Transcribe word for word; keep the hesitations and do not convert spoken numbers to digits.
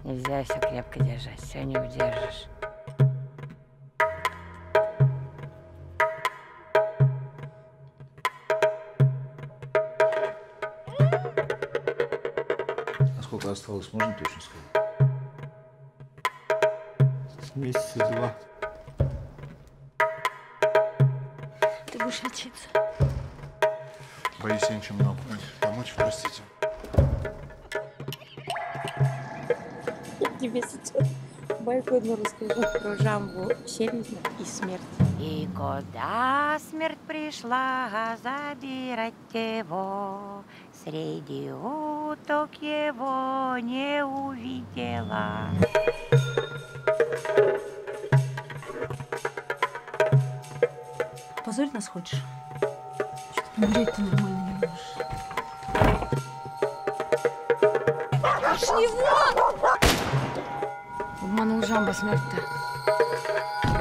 Нельзя все крепко держать, все не удержишь. А сколько осталось, можно точно сказать? Месяца два. Ты будешь лечиться. Боюсь, я ничем не могу помочь, простите. Я тебе сейчас байку одну расскажу про жамбу, селезня и смерть. И когда смерть пришла забирать его, среди уток его не увидела. Позорить нас хочешь? Что-то помереть ты нормально не можешь. Пошли вон! Обманул жамба смерть-то.